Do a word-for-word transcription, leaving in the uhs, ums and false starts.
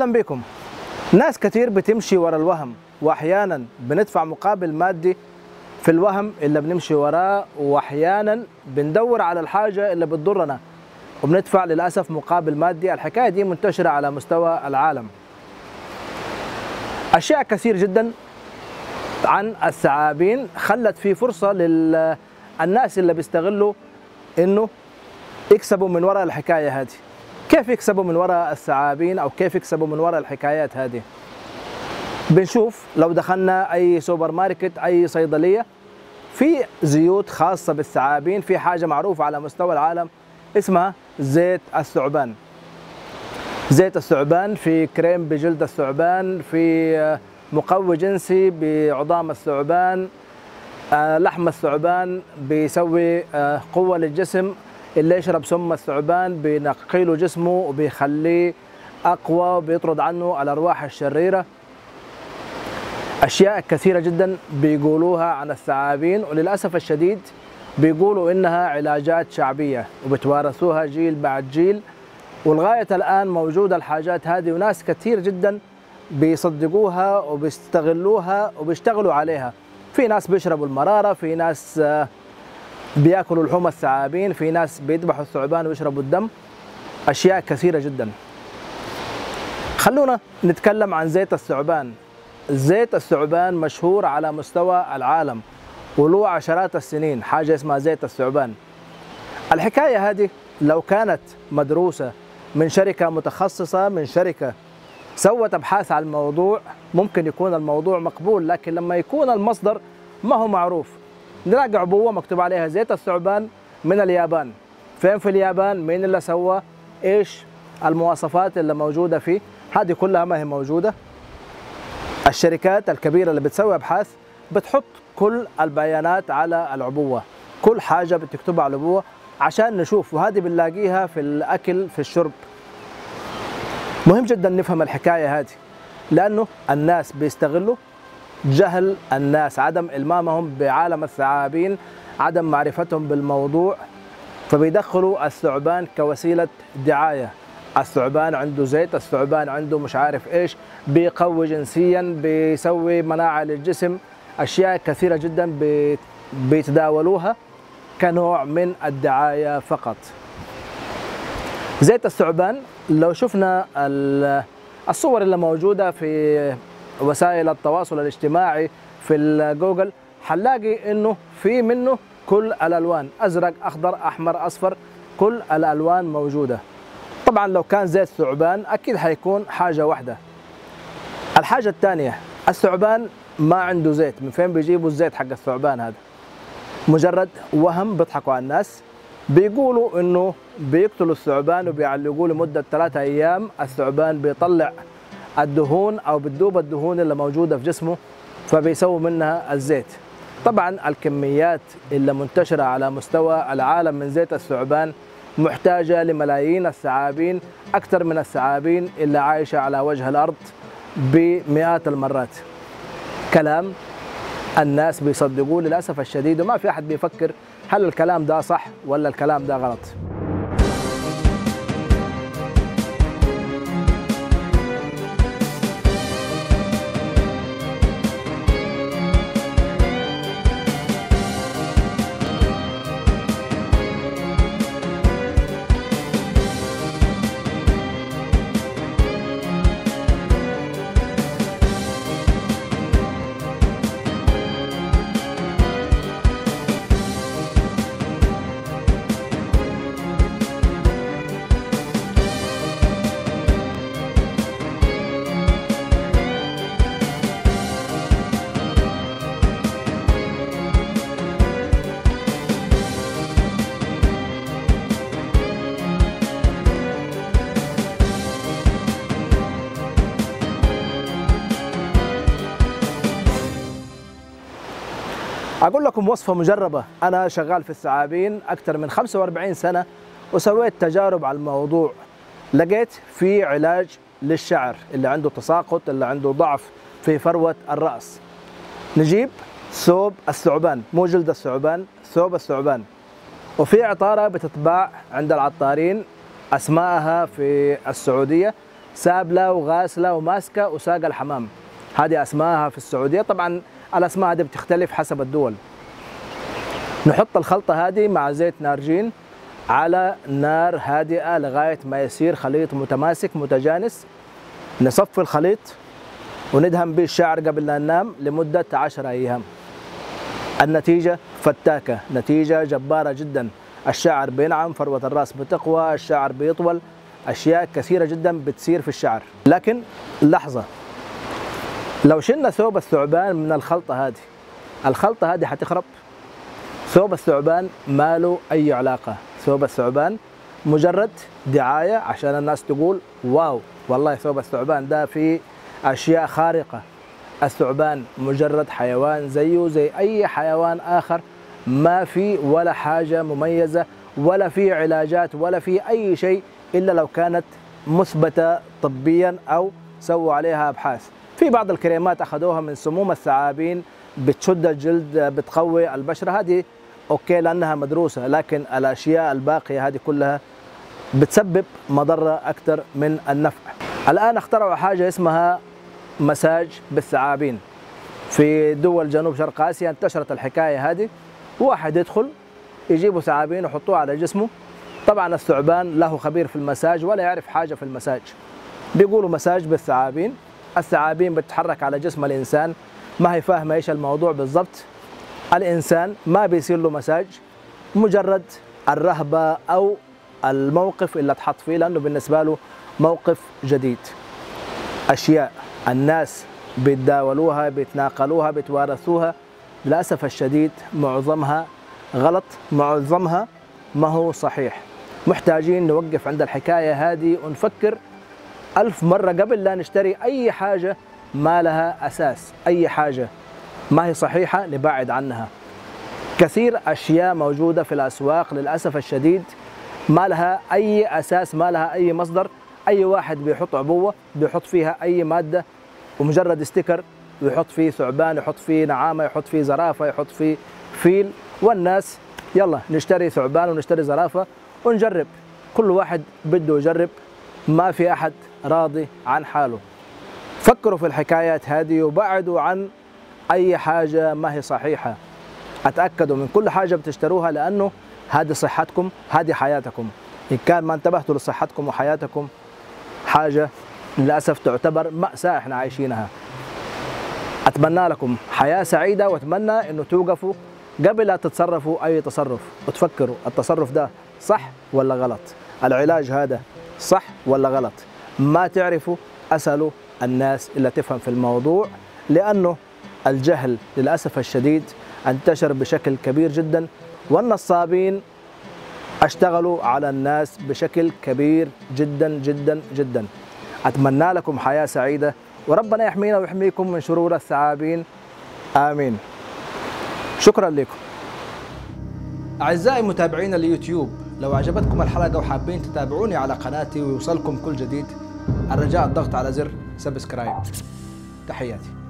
أهلا بكم. ناس كتير بتمشي ورا الوهم، وأحيانا بندفع مقابل مادي في الوهم اللي بنمشي وراه، وأحيانا بندور على الحاجة اللي بتضرنا وبندفع للأسف مقابل مادي. الحكاية دي منتشرة على مستوى العالم. أشياء كثير جدا عن الثعابين خلت في فرصة للناس اللي بيستغلوا إنه يكسبوا من وراء الحكاية هذه. كيف يكسبوا من وراء الثعابين أو كيف يكسبوا من وراء الحكايات هذه؟ بنشوف لو دخلنا أي سوبر ماركت، أي صيدلية، في زيوت خاصة بالثعابين. في حاجة معروفة على مستوى العالم اسمها زيت الثعبان. زيت الثعبان، في كريم بجلد الثعبان، في مقوي جنسي بعظام الثعبان، لحم الثعبان بيسوي قوة للجسم. اللي يشرب سم الثعبان بينقي له جسمه وبيخليه أقوى وبيطرد عنه الأرواح الشريرة. أشياء كثيرة جدا بيقولوها عن الثعابين، وللأسف الشديد بيقولوا إنها علاجات شعبية وبتوارثوها جيل بعد جيل، ولغاية الآن موجودة الحاجات هذه، وناس كثير جدا بيصدقوها وبيستغلوها وبيشتغلوا عليها. في ناس بيشربوا المرارة، في ناس بياكلوا لحوم الثعابين، في ناس بيذبحوا الثعبان ويشربوا الدم. أشياء كثيرة جدا. خلونا نتكلم عن زيت الثعبان. زيت الثعبان مشهور على مستوى العالم وله عشرات السنين، حاجة اسمها زيت الثعبان. الحكاية هذه لو كانت مدروسة من شركة متخصصة، من شركة سوت أبحاث على الموضوع، ممكن يكون الموضوع مقبول. لكن لما يكون المصدر ما هو معروف، نلاقي عبوة مكتوب عليها زيت الثعبان من اليابان. فين في اليابان؟ مين اللي سوى؟ ايش المواصفات اللي موجودة فيه؟ هذه كلها ما هي موجودة. الشركات الكبيرة اللي بتسوي أبحاث بتحط كل البيانات على العبوة، كل حاجة بتكتبها على العبوة عشان نشوف، وهذه بنلاقيها في الأكل، في الشرب. مهم جدا نفهم الحكاية هذه، لأنه الناس بيستغلوا جهل الناس، عدم إلمامهم بعالم الثعابين، عدم معرفتهم بالموضوع، فبيدخلوا الثعبان كوسيلة دعاية. الثعبان عنده زيت، الثعبان عنده مش عارف إيش، بيقوي جنسيا، بيسوي مناعة للجسم. أشياء كثيرة جدا بيتداولوها كنوع من الدعاية فقط. زيت الثعبان لو شفنا الصور اللي موجودة في وسائل التواصل الاجتماعي في الجوجل، حنلاقي انه في منه كل الالوان، ازرق، اخضر، احمر، اصفر، كل الالوان موجوده. طبعا لو كان زيت ثعبان اكيد حيكون حاجه واحده. الحاجه الثانيه، الثعبان ما عنده زيت. من فين بيجيبوا الزيت حق الثعبان هذا؟ مجرد وهم بيضحكوا على الناس. بيقولوا انه بيقتلوا الثعبان وبيعلقوه لمده ثلاثة ايام، الثعبان بيطلع الدهون او بتذوب الدهون اللي موجوده في جسمه، فبيسووا منها الزيت. طبعا الكميات اللي منتشره على مستوى العالم من زيت الثعبان محتاجه لملايين الثعابين، اكثر من الثعابين اللي عايشه على وجه الارض بمئات المرات. كلام الناس بيصدقوه للاسف الشديد، وما في احد بيفكر هل الكلام ده صح ولا الكلام ده غلط. أقول لكم وصفة مجربة. أنا شغال في الثعابين أكثر من خمسة وأربعين سنة وسويت تجارب على الموضوع. لقيت في علاج للشعر، اللي عنده تساقط، اللي عنده ضعف في فروة الرأس. نجيب ثوب الثعبان، مو جلد الثعبان، ثوب الثعبان. وفي عطارة بتتباع عند العطارين، أسماءها في السعودية سابلة وغاسلة وماسكة وساقة الحمام. هذه أسمائها في السعودية. طبعا الأسماء هذه بتختلف حسب الدول. نحط الخلطة هذه مع زيت نارجين على نار هادئة لغاية ما يصير خليط متماسك متجانس. نصفي الخليط وندهن به الشعر قبل لا ننام لمدة عشرة أيام. النتيجة فتاكة، نتيجة جبارة جدا. الشعر بينعم، فروة الرأس بتقوى، الشعر بيطول، أشياء كثيرة جدا بتصير في الشعر. لكن لحظة، لو شلنا ثوب الثعبان من الخلطة هذه، الخلطة هذه حتخرب. ثوب الثعبان ما له أي علاقة. ثوب الثعبان مجرد دعاية عشان الناس تقول واو والله ثوب الثعبان ده فيه أشياء خارقة. الثعبان مجرد حيوان زيه زي أي حيوان آخر، ما في ولا حاجة مميزة ولا في علاجات ولا في أي شيء إلا لو كانت مثبتة طبيا أو سووا عليها أبحاث. في بعض الكريمات أخذوها من سموم الثعابين بتشد الجلد بتقوي البشرة، هذه أوكي لأنها مدروسة، لكن الأشياء الباقية هذه كلها بتسبب مضرة أكثر من النفع. الآن اخترعوا حاجة اسمها مساج بالثعابين. في دول جنوب شرق آسيا انتشرت الحكاية هذه. واحد يدخل يجيبوا ثعابين ويحطوها على جسمه. طبعا الثعبان له خبير في المساج ولا يعرف حاجة في المساج. بيقولوا مساج بالثعابين. الثعابين بتتحرك على جسم الإنسان، ما هي فاهمة إيش الموضوع بالضبط. الإنسان ما بيصير له مساج، مجرد الرهبة أو الموقف اللي اتحط فيه، لأنه بالنسبة له موقف جديد. أشياء الناس بيتداولوها بيتناقلوها بيتوارثوها، للأسف الشديد معظمها غلط، معظمها ما هو صحيح. محتاجين نوقف عند الحكاية هذه ونفكر ألف مرة قبل لا نشتري أي حاجة ما لها أساس. أي حاجة ما هي صحيحة نبعد عنها. كثير أشياء موجودة في الأسواق للأسف الشديد ما لها أي أساس، ما لها أي مصدر. أي واحد بيحط عبوة بيحط فيها أي مادة ومجرد ستيكر، ويحط فيه ثعبان، يحط فيه نعامة، يحط فيه زرافة، يحط فيه فيل، والناس يلا نشتري ثعبان ونشتري زرافة ونجرب. كل واحد بده يجرب، ما في أحد راضي عن حاله. فكروا في الحكايات هذه وبعدوا عن أي حاجة ما هي صحيحة. أتأكدوا من كل حاجة بتشتروها، لأنه هذه صحتكم، هذه حياتكم. إن كان ما انتبهتوا لصحتكم وحياتكم حاجة للأسف تعتبر مأساة احنا عايشينها. أتمنى لكم حياة سعيدة، وأتمنى أنه توقفوا قبل لا تتصرفوا أي تصرف وتفكروا التصرف ده صح ولا غلط، العلاج هذا صح ولا غلط. ما تعرفوا أسألوا الناس اللي تفهم في الموضوع، لأنه الجهل للأسف الشديد انتشر بشكل كبير جدا، والنصابين اشتغلوا على الناس بشكل كبير جدا جدا جدا. أتمنى لكم حياة سعيدة، وربنا يحمينا ويحميكم من شرور الثعابين، آمين. شكرا لكم. أعزائي متابعين اليوتيوب، لو عجبتكم الحلقة وحابين تتابعوني على قناتي ويوصلكم كل جديد، الرجاء الضغط على زر سبسكرايب. تحياتي.